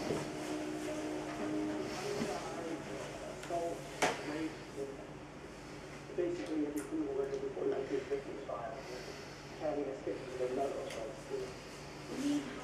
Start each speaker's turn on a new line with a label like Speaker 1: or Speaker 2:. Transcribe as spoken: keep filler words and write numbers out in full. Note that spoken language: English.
Speaker 1: assault, rape, basically every criminal record before nineteen fifty is filed. Having a stick to the metal, so it's